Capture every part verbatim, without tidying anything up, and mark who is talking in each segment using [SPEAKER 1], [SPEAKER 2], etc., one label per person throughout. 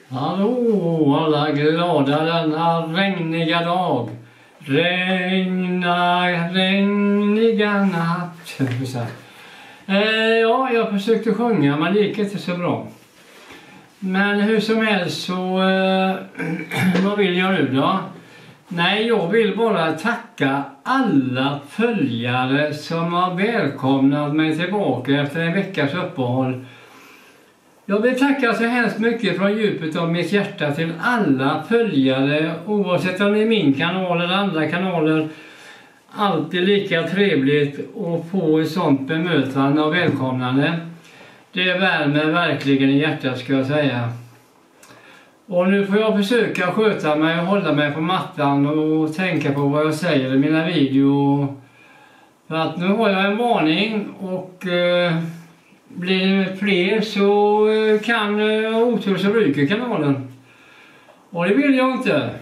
[SPEAKER 1] Hallå alla glada denna regniga dag. Regna, regniga natt. eh, Ja, jag försökte sjunga men det gick inte så bra. Men hur som helst så, eh, vad vill jag nu då? Nej, jag vill bara tacka alla följare som har välkomnat mig tillbaka efter en veckas uppehåll. Jag vill tacka så hemskt mycket från djupet av mitt hjärta till alla följare, oavsett om det är min kanal eller andra kanaler. Alltid lika trevligt att få ett sånt bemötande och välkomnande. Det värmer verkligen i hjärtat, ska jag säga. Och nu får jag försöka sköta mig och hålla mig på mattan och tänka på vad jag säger i mina videor. För att nu har jag en varning och eh, blir det fler så eh, kan eh, otur så ryker kanalen. Och det vill jag inte.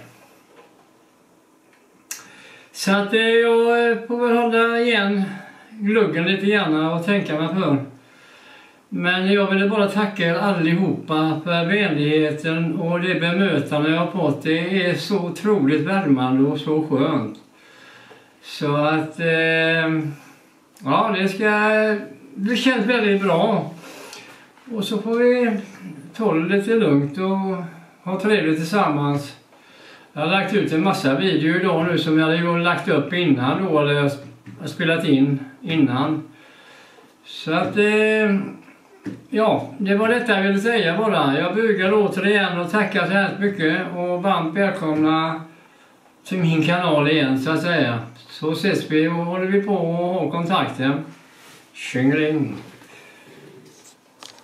[SPEAKER 1] Så att eh, jag får väl hålla igen gluggen lite grann och tänka mig för. Men jag ville bara tacka er allihopa för vänligheten och det bemötande jag har fått. Det är så otroligt värmande och så skönt. Så att, eh, ja, det ska, det känns väldigt bra. Och så får vi ta det lite lugnt och ha trevligt tillsammans. Jag har lagt ut en massa videor idag nu som jag hade ju lagt upp innan då, eller jag har spelat in innan. Så att, eh, ja, det var detta jag ville säga bara. Jag bugar återigen och tackar så här mycket och varmt välkomna till min kanal igen, så att säga. Så ses vi och håller vi på och har kontakten. Tjingling!